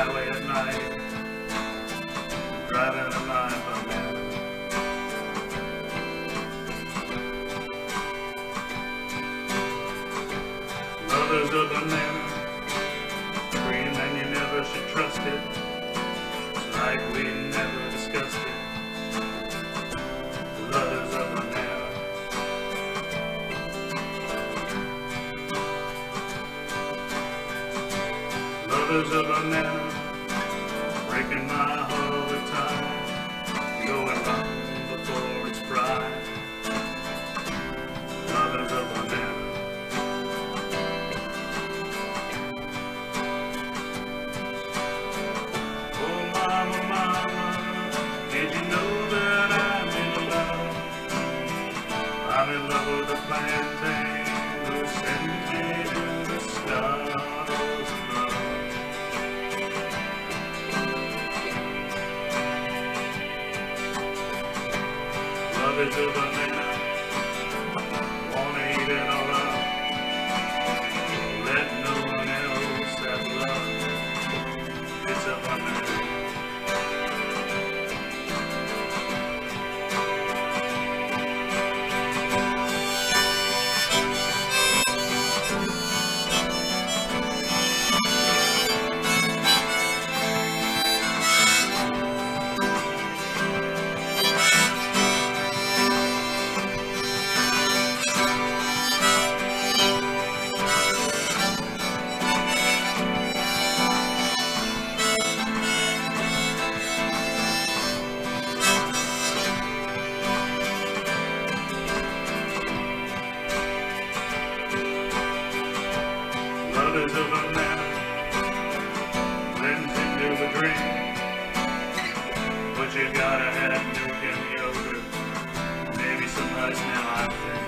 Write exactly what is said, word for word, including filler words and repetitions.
highway at night, driving a line from there. Lovers of banana, dream and you never should trust it. It's like we never discussed it. Lovers of banana. Lovers of banana, breaking my heart all the time, going wrong before it's prime. Lovers of banana. Oh mama, mama, did you know that I'm in love? I'm in love with the plantain who sends me to the stars of love. Lovers of banana, wanna eat it all up, let no one else have love. It's a banana. Lovers of banana, blends into a drink, but you gotta have milk and yogurt, maybe some rice now I think.